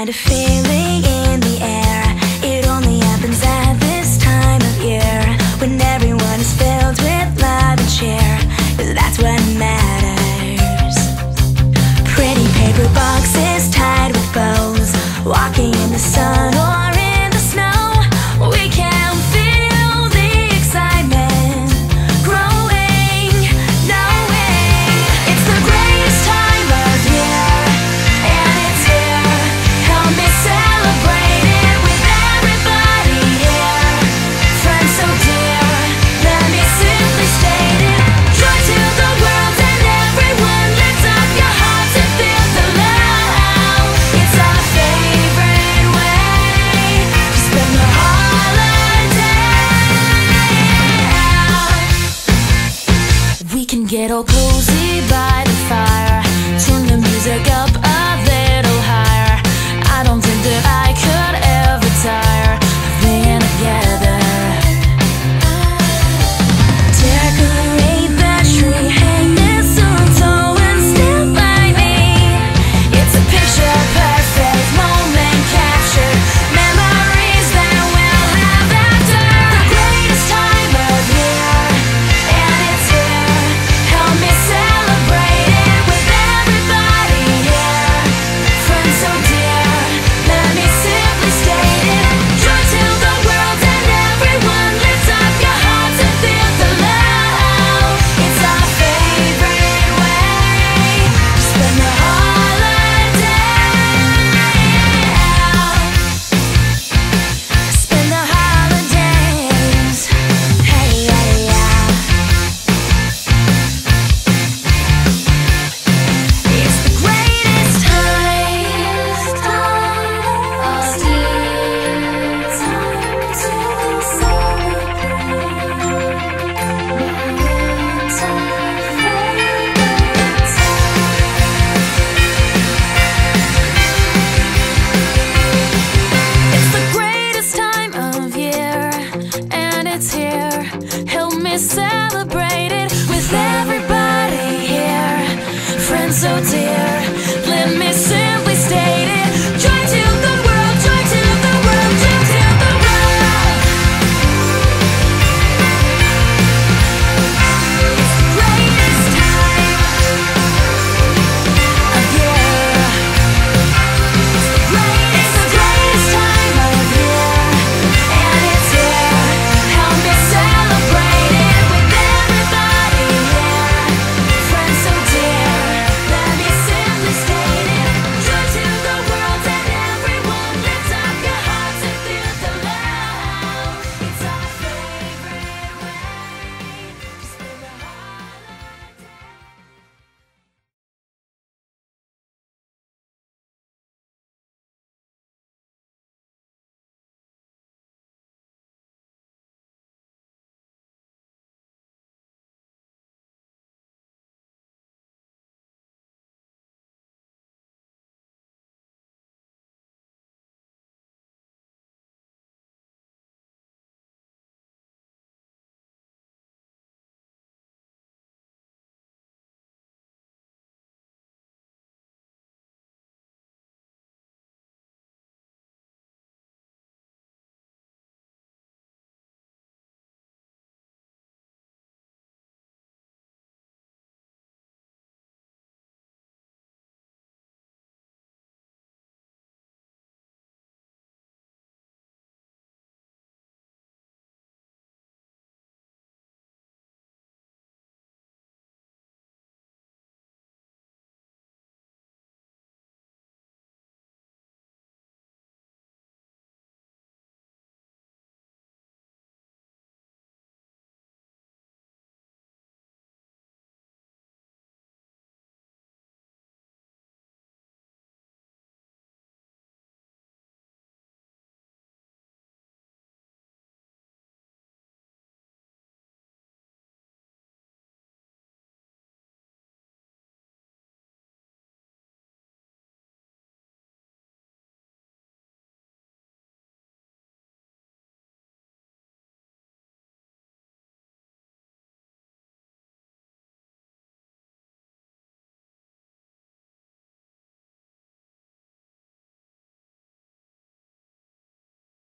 kind of feeling in the air. It only happens at this time of year, when everyone is filled with love and cheer, 'cause that's what matters. Pretty paper boxes tied with bows, walking in the sun or in the snow. We can feel the excitement growing, knowing it's the greatest time of year, and it's here. Help me celebrate it with everybody here. Friends so dear, let me simply state it. Joy to the world and everyone, lift up your hearts and feel the love. It's our favorite way to spend the holiday. We can get all cozy by the fire,